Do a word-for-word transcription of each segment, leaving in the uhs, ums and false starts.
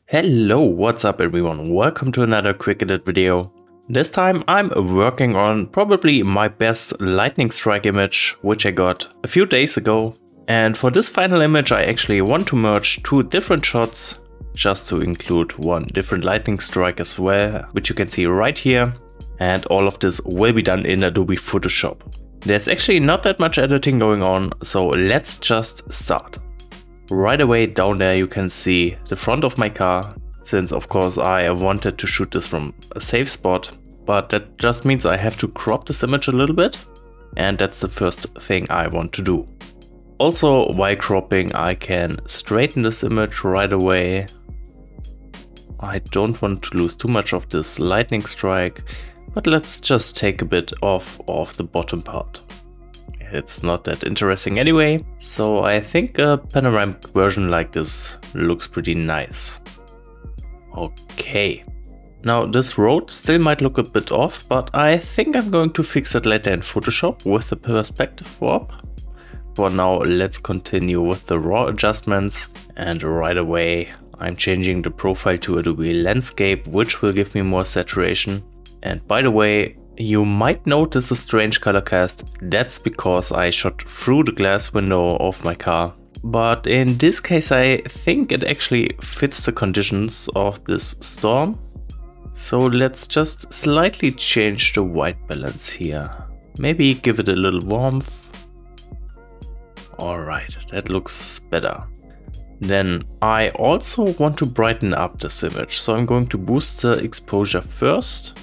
Hello, what's up everyone? Welcome to another quick edit video. This time I'm working on probably my best lightning strike image, which I got a few days ago. And for this final image I actually want to merge two different shots, just to include one different lightning strike as well, which you can see right here. And all of this will be done in Adobe Photoshop. There's actually not that much editing going on, so let's just start. Right away down there you can see the front of my car, since of course I wanted to shoot this from a safe spot, but that just means I have to crop this image a little bit, and that's the first thing I want to do. Also, while cropping I can straighten this image right away. I don't want to lose too much of this lightning strike, but let's just take a bit off of the bottom part. It's not that interesting anyway, so I think a panoramic version like this looks pretty nice. Okay. Now this road still might look a bit off, but I think I'm going to fix it later in Photoshop with the perspective warp. For now, let's continue with the raw adjustments, and right away I'm changing the profile to Adobe Landscape, which will give me more saturation. And by the way, you might notice a strange color cast. That's because I shot through the glass window of my car. But in this case I think it actually fits the conditions of this storm. So let's just slightly change the white balance here. Maybe give it a little warmth. Alright, that looks better. Then I also want to brighten up this image. So I'm going to boost the exposure first.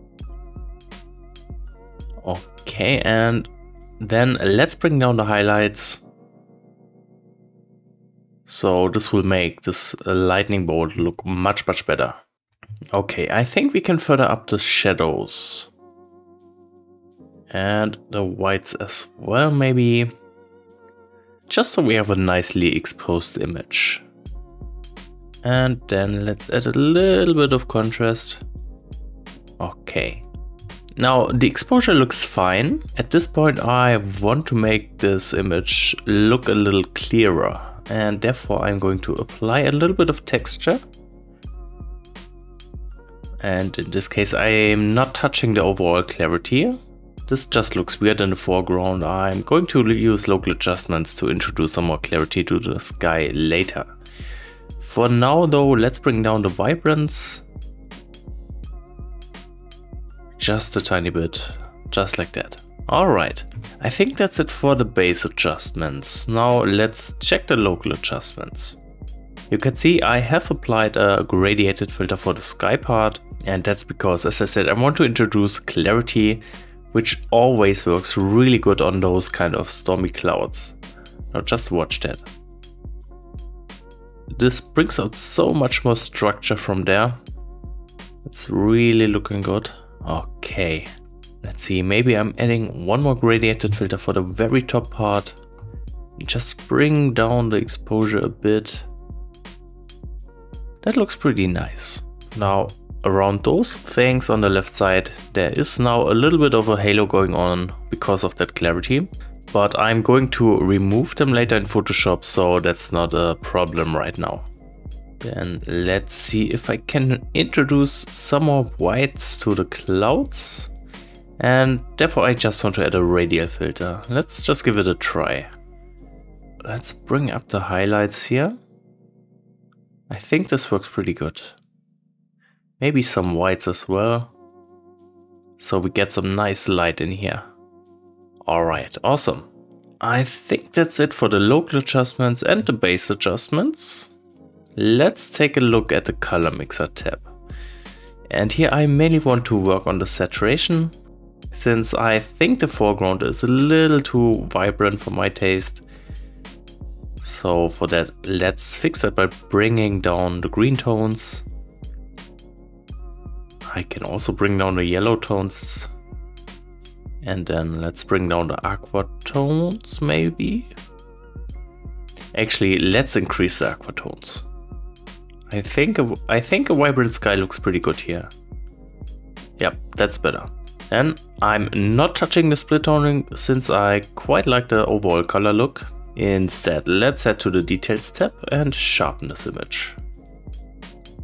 Okay, and then let's bring down the highlights. So this will make this lightning bolt look much, much better. Okay, I think we can further up the shadows. And the whites as well, maybe. Just so we have a nicely exposed image. And then let's add a little bit of contrast. Okay. Now the exposure looks fine. At this point I want to make this image look a little clearer, and therefore I'm going to apply a little bit of texture. And in this case I am not touching the overall clarity. This just looks weird in the foreground. I'm going to use local adjustments to introduce some more clarity to the sky later. For now though, let's bring down the vibrance. Just a tiny bit, just like that. Alright, I think that's it for the base adjustments. Now let's check the local adjustments. You can see I have applied a gradiated filter for the sky part, and that's because, as I said, I want to introduce clarity, which always works really good on those kind of stormy clouds. Now just watch that. This brings out so much more structure from there. It's really looking good. Okay, let's see, maybe I'm adding one more gradiated filter for the very top part. Just bring down the exposure a bit. That looks pretty nice. Now, around those things on the left side, there is now a little bit of a halo going on because of that clarity. But I'm going to remove them later in Photoshop, so that's not a problem right now. Then let's see if I can introduce some more whites to the clouds. And therefore I just want to add a radial filter. Let's just give it a try. Let's bring up the highlights here. I think this works pretty good. Maybe some whites as well, so we get some nice light in here. Alright, awesome. I think that's it for the local adjustments and the base adjustments. Let's take a look at the color mixer tab. And here I mainly want to work on the saturation, since I think the foreground is a little too vibrant for my taste. So for that, let's fix that by bringing down the green tones. I can also bring down the yellow tones. And then let's bring down the aqua tones maybe. Actually, let's increase the aqua tones. I think a, I think a vibrant sky looks pretty good here. Yep, that's better. And I'm not touching the split toning since I quite like the overall color look. Instead, let's head to the details tab and sharpen this image.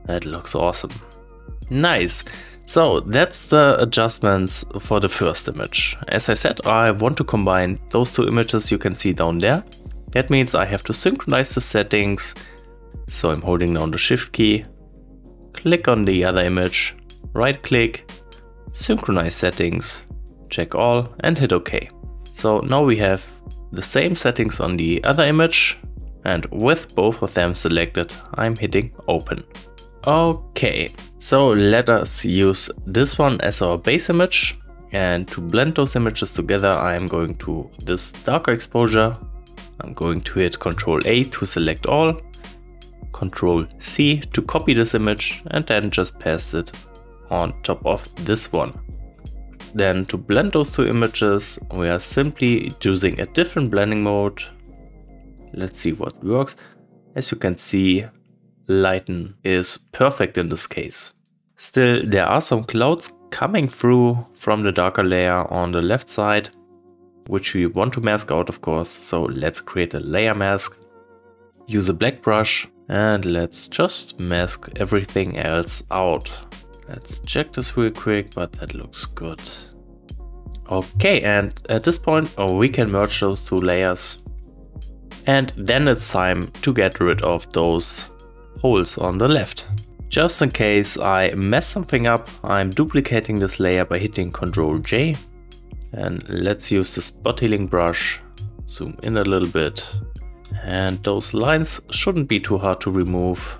That looks awesome. Nice. So that's the adjustments for the first image. As I said, I want to combine those two images you can see down there. That means I have to synchronize the settings. So I'm holding down the shift key, click on the other image, right click, synchronize settings, check all and hit OK. So now we have the same settings on the other image, and with both of them selected, I'm hitting open. Okay, so let us use this one as our base image, and to blend those images together I'm going to this darker exposure. I'm going to hit control A to select all, control C to copy this image, and then just paste it on top of this one. Then to blend those two images we are simply using a different blending mode. Let's see what works. As you can see, lighten is perfect in this case. Still, there are some clouds coming through from the darker layer on the left side, which we want to mask out, of course. So let's create a layer mask, use a black brush, and let's just mask everything else out. Let's check this real quick, but that looks good. Okay, and at this point oh, we can merge those two layers. And then it's time to get rid of those holes on the left. Just in case I mess something up, I'm duplicating this layer by hitting control J. And let's use the spot healing brush, zoom in a little bit. And those lines shouldn't be too hard to remove.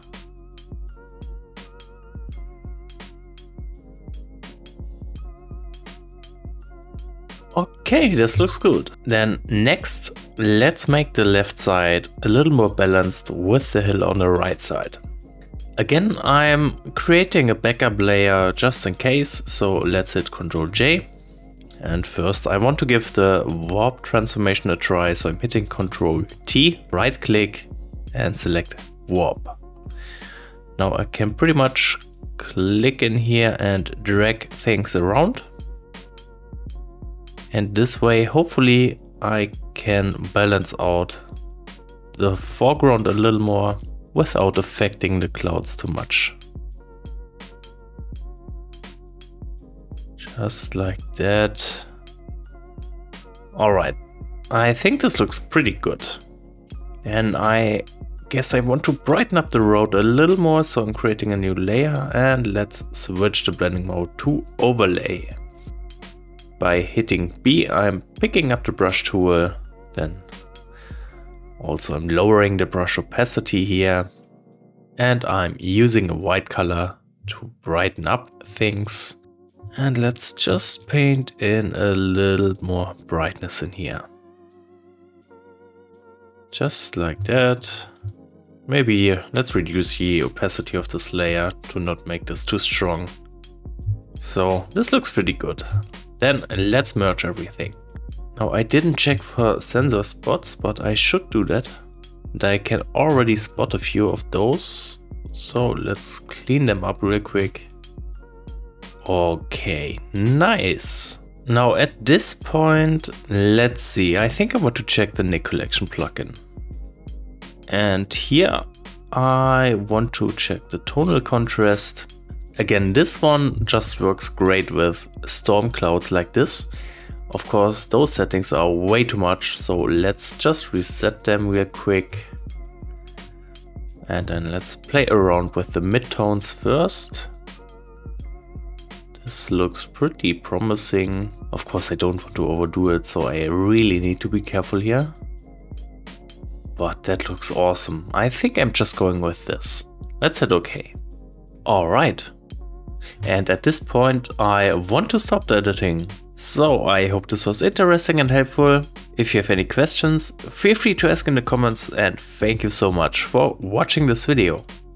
Okay, this looks good. Then next, let's make the left side a little more balanced with the hill on the right side. Again, I'm creating a backup layer just in case, so let's hit control J. And first I want to give the warp transformation a try, so I'm hitting control T, right click and select warp. Now I can pretty much click in here and drag things around. And this way, hopefully, I can balance out the foreground a little more without affecting the clouds too much. Just like that. Alright, I think this looks pretty good. And I guess I want to brighten up the road a little more, so I'm creating a new layer, and let's switch the blending mode to overlay. By hitting B, I'm picking up the brush tool, then also I'm lowering the brush opacity here, and I'm using a white color to brighten up things. And let's just paint in a little more brightness in here. Just like that. Maybe let's reduce the opacity of this layer to not make this too strong. So this looks pretty good. Then let's merge everything. Now I didn't check for sensor spots, but I should do that. And I can already spot a few of those. So let's clean them up real quick. Okay, nice. Now at this point, let's see. I think I want to check the Nik Collection plugin. And here I want to check the tonal contrast. Again, this one just works great with storm clouds like this. Of course, those settings are way too much, so let's just reset them real quick. And then let's play around with the midtones first. This looks pretty promising. Of course, I don't want to overdo it, so I really need to be careful here. But that looks awesome. I think I'm just going with this. Let's hit OK. Alright. And at this point, I want to stop the editing. So I hope this was interesting and helpful. If you have any questions, feel free to ask in the comments, and thank you so much for watching this video.